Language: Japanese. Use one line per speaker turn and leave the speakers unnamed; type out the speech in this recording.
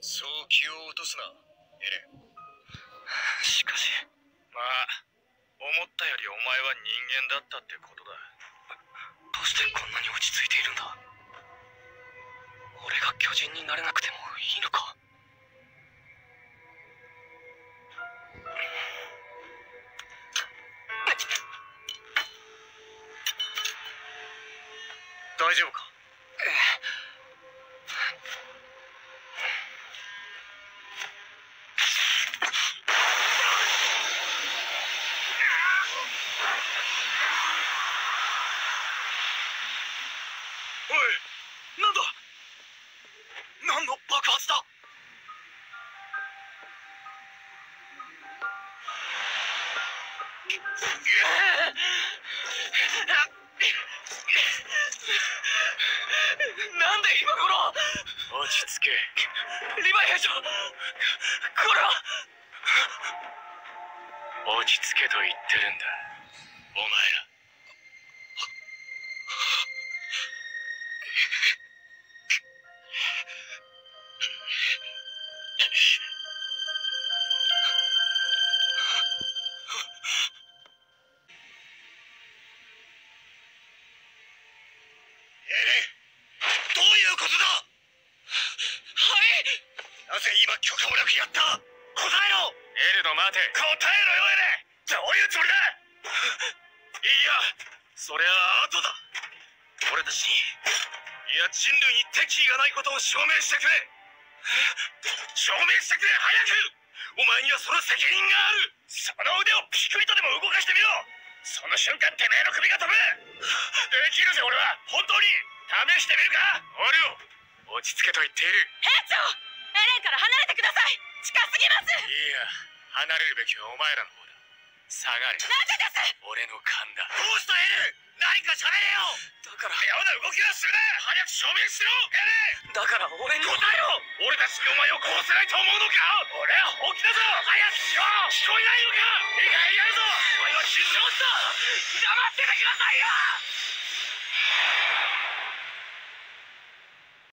そう気を落とすな、エレン。
しかし、
まあ、思ったよりお前は人間だったってことだ。
どうしてこんなに落ち着いているんだ。俺が巨人になれなくてもいいのか。
大丈夫か？
おい、なんだ。何の爆発だ。なんで今頃。
落ち着け。
リヴァイ兵長、これは。
落ち着けと言ってるんだ、お前ら。どういうことだ。
はい。
なぜ今許可もなくやった。答えろ。エルド待て。答えろよエレ。どういうつもりだ。いや、そりゃ後だ。俺たちに、いや人類に敵意がないことを証明してくれ。証明してくれ、早く。お前にはその責任がある。その腕をピクリとでも動かしてみろ。その瞬間てめえの首が飛ぶ。できるぜ俺は。本当に試してみるか。おるよ。落ち着けと言っている。
兵長、エレンから離れてください。近すぎます。
いいや、離れるべきはお前らの方だ。下がれ。
なぜです。
俺の勘だ。どうしたエレン。何か喋れよ。
だから、
妙な動きはするな。早く証明しろエレン。
だから俺に。
答えろ。俺たちにお前を殺せないと思うのか。俺は本気だぞ。早くしろ。聞こえないのか。いいかやるぞ。お前は死んでおった。黙っててくださいよ。